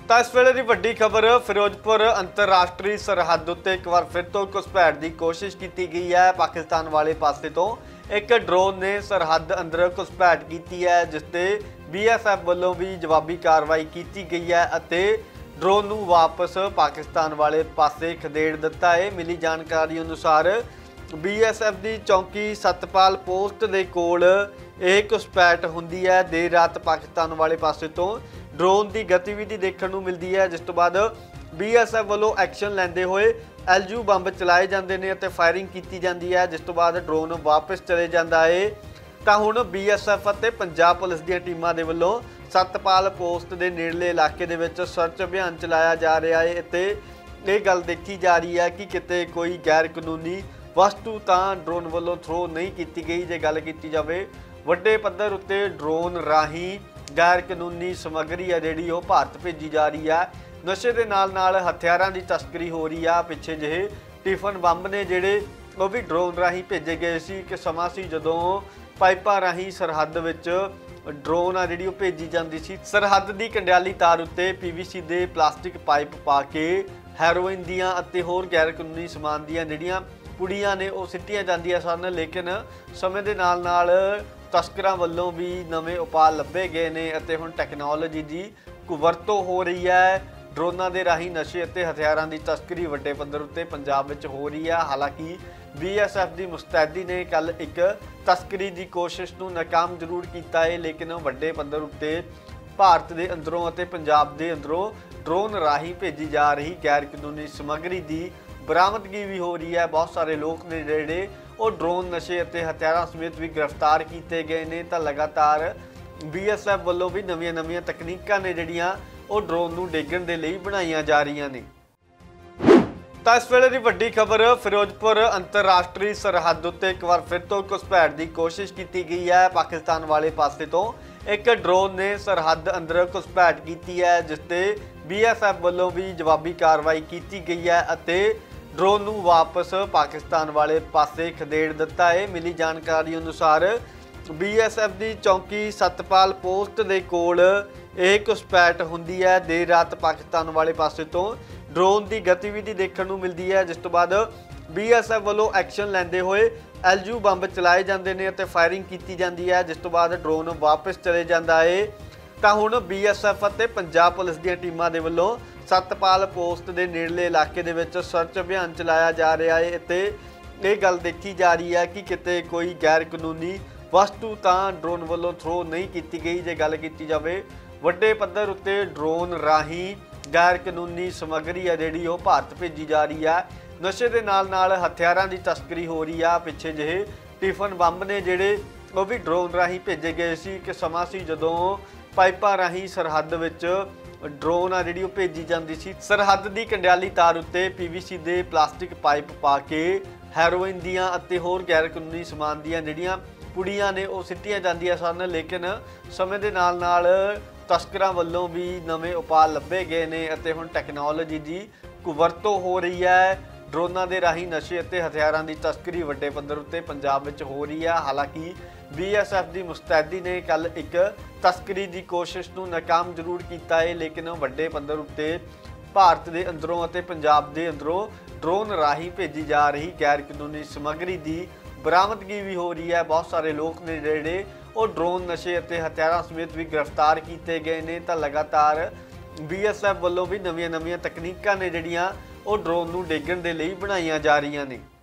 ਤਾਂ ਇਸ ਵੇਲੇ ਦੀ ਵੱਡੀ ਖਬਰ ਫਿਰੋਜ਼ਪੁਰ ਅੰਤਰਰਾਸ਼ਟਰੀ ਸਰਹੱਦ ਉੱਤੇ ਇੱਕ ਵਾਰ ਫਿਰ ਤੋਂ ਘੁਸਪੈਠ ਦੀ ਕੋਸ਼ਿਸ਼ ਕੀਤੀ ਗਈ ਹੈ। ਪਾਕਿਸਤਾਨ ਵਾਲੇ ਪਾਸੇ ਤੋਂ ਇੱਕ ਡਰੋਨ ਨੇ ਸਰਹੱਦ ਅੰਦਰ ਘੁਸਪੈਠ ਕੀਤੀ ਹੈ, ਜਿਸ ਤੇ BSF ਵੱਲੋਂ ਵੀ ਜਵਾਬੀ ਕਾਰਵਾਈ ਕੀਤੀ ਗਈ ਹੈ ਅਤੇ ਡਰੋਨ ਨੂੰ ਵਾਪਸ ਪਾਕਿਸਤਾਨ ਵਾਲੇ ਪਾਸੇ ਖਦੇੜ ਦਿੱਤਾ ਹੈ। ਮਿਲੀ ਜਾਣਕਾਰੀ ਅਨੁਸਾਰ BSF ਦੀ ਚੌਂਕੀ ਸਤਪਾਲ ਪੋਸਟ ਦੇ ਕੋਲ ਇਹ ਘੁਸਪੈਠ ਹੁੰਦੀ ਹੈ। ਦੇਰ ਰਾਤ ਪਾਕਿਸਤਾਨ ਵਾਲੇ ਪਾਸੇ ਤੋਂ ड्रोन की गतिविधि देखने को मिलती है, जिस तो बाद BSF वालों एक्शन लेंदे हुए LU बंब चलाए जाते हैं और फायरिंग की जाती है, जिस तो बाद ड्रोन वापस चले जाता है। तो हुण BSF और पंजाब पुलिस दी टीमां दे वल्लों सतपाल पोस्ट के नेड़ले इलाके दे विच सर्च अभियान चलाया जा रहा है ते ये गल देखी जा रही है कि किते कोई गैर कानूनी वस्तु तां ड्रोन वालों थ्रो नहीं की गई। जे गल की जाए वड्डे पद्धर उत्ते ड्रोन राही गैर कानूनी समग्री है जिहड़ी वो भारत भेजी जा रही है। नशे के नाल हथियारों की तस्करी हो रही है। पिछे ਜਿਹੇ टिफन बंब ने जिहड़े वो भी ड्रोन राही भेजे गए सी कि समा सी जदों पाइपां राही सरहद विच ड्रोन आ जिहड़ी भेजी जाती सी। सरहद की कंडियाली तार उत्ते PVC के प्लास्टिक पाइप पा के हैरोइन दियां अते होर गैर कानूनी समान दियां जिहड़ियां पुड़ियां ने वो सिੱਟੀਆਂ ਜਾਂਦੀਆਂ सन, लेकिन समय के नाल तस्करां वल्लों भी नवे उपाय लभे गए ने अते हुण टैक्नोलॉजी की कुवरतों हो रही है। ड्रोनां दे राही नशे अते हथियारां की तस्करी वड्डे पद्धर उत्ते पंजाब विच हो रही है। हालांकि BSF की मुस्तैदी ने कल एक तस्करी की कोशिश नूं नाकाम जरूर किया है, लेकिन वड्डे पद्धर उत्ते भारत के अंदरों अते पंजाब के अंदरों ड्रोन राही भेजी जा रही गैर कानूनी समग्री की बरामदगी भी हो रही है। बहुत सारे लोग ने जिहड़े वो ड्रोन नशे अते हथियारों समेत भी गिरफ्तार किए गए हैं। तो लगातार BSF वालों भी नवीं तकनीकां ने जिहड़ियां वो ड्रोन नूं डेगण दे लई बनाईयां जा रही ने। तो इस वेले की वड्डी खबर फिरोजपुर अंतरराष्ट्री सरहद उत्ते एक बार फिर तो घुसपैठ की कोशिश की गई है। पाकिस्तान वाले पासे तो एक ड्रोन ने सरहद अंदर घुसपैठ की है, जिसते BSF वालों भी जवाबी कार्रवाई की गई है अते ड्रोन नूं वापस पाकिस्तान वाले पासे खदेड़ दिता है। मिली जानकारी अनुसार BSF की चौंकी सतपाल पोस्ट के कोल यह घुसपैठ हुंदी है। देर रात पाकिस्तान वाले पासे तो ड्रोन की गतिविधि देखने को मिलती है, जिस तो बाद BSF वालों एक्शन लेंदे हुए LU बंब चलाए जाते हैं और फायरिंग की जाती है, जिस तो बाद ड्रोन वापस चले जाता है। तो हुण BSF और पंजाब पुलिस दी टीमां दे वल्लों सतपाल पोस्ट के नेड़ले इलाके दे विच सर्च अभियान चलाया जा रहा है ते ये गल देखी जा रही है कि किते कोई गैर कानूनी वस्तु तां ड्रोन वालों थ्रो नहीं की गई। जे गल की जाए वड्डे पद्धर उत्ते ड्रोन राही गैर कानूनी समग्री है जिहड़ी वो भारत भेजी जा रही है। नशे के नाल हथियारों की तस्करी हो रही है। पिछे ਜਿਹੇ टिफन बंब ने जिहड़े वो भी ड्रोन राही भेजे गए सी कि समा सी जदों पाइपां राही सरहद विच ड्रोन आ जिहड़ी भेजी जाती सी। सरहद की कंडियाली तार उत्ते PVC के प्लास्टिक पाइप पा के हैरोइन दियां अते होर गैर कानूनी समान दियां जिहड़ियां पुड़ियां ने वो सिੱਟੀਆਂ ਜਾਂਦੀਆਂ सन, लेकिन समय के नाल तस्करां वल्लों भी नवे उपाय लभे गए ने अते हुण टैक्नोलॉजी की कुवरतों हो रही है। ड्रोनां दे राही नशे अते हथियारां की तस्करी वड्डे पद्धर उत्ते पंजाब विच हो रही है। हालांकि BSF की मुस्तैदी ने कल एक तस्करी की कोशिश नूं नाकाम जरूर किया है, लेकिन वड्डे पद्धर उत्ते भारत के अंदरों अते पंजाब के अंदरों ड्रोन राही भेजी जा रही गैर कानूनी समग्री की बरामदगी भी हो रही है। बहुत सारे लोग ने जिहड़े वो ड्रोन नशे अते हथियारों समेत भी गिरफ्तार किए गए हैं। तो लगातार BSF वालों भी नवीं तकनीकां ने जिहड़ियां वो ड्रोन नूं डेगण दे लई बनाईयां जा रही ने।